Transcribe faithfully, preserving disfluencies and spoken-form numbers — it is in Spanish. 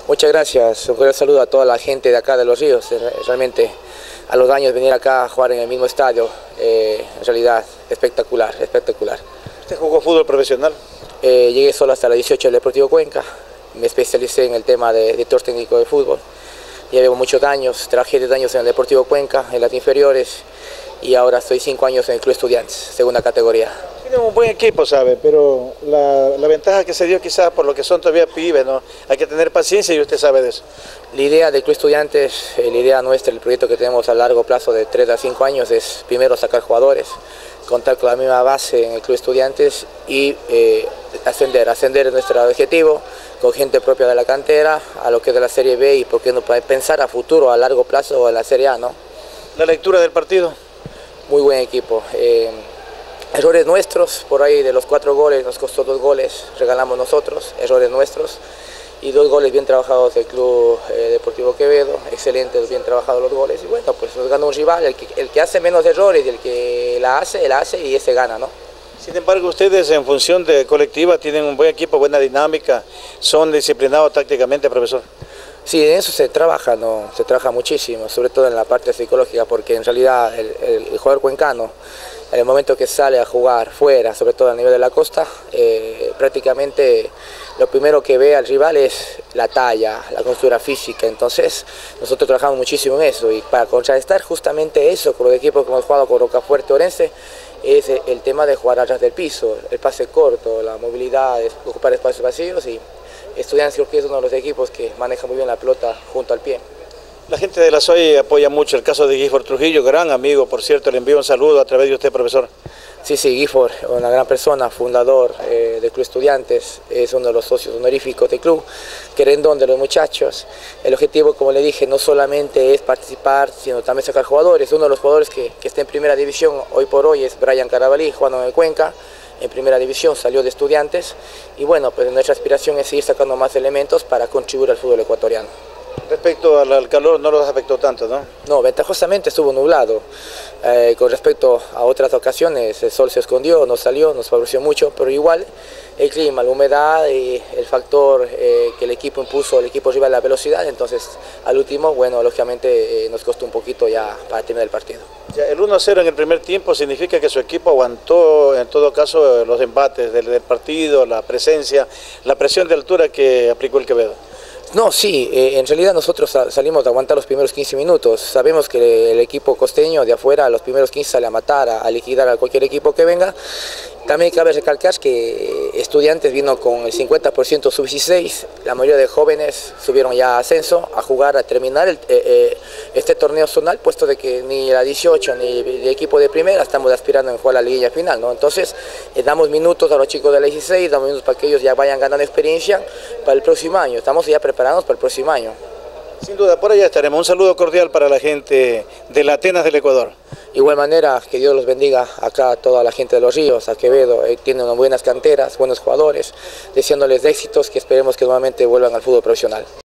Muchas gracias, un cordial saludo a toda la gente de acá de Los Ríos. Realmente a los años venir acá a jugar en el mismo estadio, eh, en realidad espectacular, espectacular. ¿Usted jugó fútbol profesional? Eh, llegué solo hasta la dieciocho del Deportivo Cuenca, me especialicé en el tema de director técnico de fútbol. Ya llevo muchos años, trabajé diez años en el Deportivo Cuenca, en las inferiores, y ahora estoy cinco años en el Club Estudiantes, segunda categoría. Tiene un buen equipo, sabe, pero la, la ventaja que se dio quizás por lo que son todavía pibes, ¿no? Hay que tener paciencia y usted sabe de eso. La idea del Club Estudiantes, eh, la idea nuestra, el proyecto que tenemos a largo plazo de tres a cinco años es primero sacar jugadores, contar con la misma base en el Club Estudiantes y eh, ascender, ascender es nuestro objetivo, con gente propia de la cantera, a lo que es de la Serie B y por qué no pensar a futuro, a largo plazo en la Serie A, ¿no? La lectura del partido. Muy buen equipo. Eh, Errores nuestros, por ahí de los cuatro goles nos costó dos goles, regalamos nosotros, errores nuestros, y dos goles bien trabajados del Club eh, Deportivo Quevedo, excelentes, bien trabajados los goles, y bueno, pues nos gana un rival, el que, el que hace menos errores y el que la hace, la hace y ese gana, ¿no? Sin embargo, ustedes en función de colectiva tienen un buen equipo, buena dinámica, son disciplinados tácticamente, profesor. Sí, en eso se trabaja, ¿no? Se trabaja muchísimo, sobre todo en la parte psicológica, porque en realidad el, el, el jugador cuencano, en el momento que sale a jugar fuera, sobre todo a nivel de la costa, eh, prácticamente lo primero que ve al rival es la talla, la constructura física. Entonces nosotros trabajamos muchísimo en eso, y para contrarrestar justamente eso con los equipos que hemos jugado con Rocafuerte, Orense, es el tema de jugar atrás del piso, el pase corto, la movilidad, ocupar espacios vacíos, y Estudiantes creo que es uno de los equipos que maneja muy bien la pelota junto al pie. La gente de la S O I apoya mucho el caso de Gifford Trujillo, gran amigo, por cierto, le envío un saludo a través de usted, profesor. Sí, sí, Gifford, una gran persona, fundador eh, del Club Estudiantes, es uno de los socios honoríficos del club, querendón de los muchachos. El objetivo, como le dije, no solamente es participar, sino también sacar jugadores. Uno de los jugadores que, que está en primera división hoy por hoy es Brian Carabalí, jugando en el Cuenca. En primera división salió de Estudiantes, y bueno, pues nuestra aspiración es seguir sacando más elementos para contribuir al fútbol ecuatoriano. Respecto al, al calor, no los afectó tanto, ¿no? No, ventajosamente estuvo nublado. Eh, con respecto a otras ocasiones, el sol se escondió, no salió, nos favoreció mucho, pero igual el clima, la humedad y el factor eh, que el equipo impuso, el equipo rival, la velocidad, entonces al último, bueno, lógicamente eh, nos costó un poquito ya para terminar el partido. Ya, el uno a cero en el primer tiempo significa que su equipo aguantó en todo caso los embates del, del partido, la presencia, la presión de altura que aplicó el Quevedo. No, sí, eh, en realidad nosotros salimos de aguantar los primeros quince minutos. Sabemos que el equipo costeño de afuera, los primeros quince sale a matar, a, a liquidar a cualquier equipo que venga. También cabe recalcar que Estudiantes vino con el cincuenta por ciento sub dieciséis, la mayoría de jóvenes subieron ya a ascenso a jugar, a terminar el, eh, este torneo zonal, puesto de que ni la dieciocho ni el equipo de primera estamos aspirando en jugar la liguilla final, ¿no? Entonces eh, damos minutos a los chicos de la dieciséis, damos minutos para que ellos ya vayan ganando experiencia para el próximo año, estamos ya preparados para el próximo año. Sin duda, por allá estaremos. Un saludo cordial para la gente de la Atenas del Ecuador. Igual manera, que Dios los bendiga acá a toda la gente de Los Ríos, a Quevedo, eh, tienen unas buenas canteras, buenos jugadores, deseándoles éxitos, que esperemos que nuevamente vuelvan al fútbol profesional.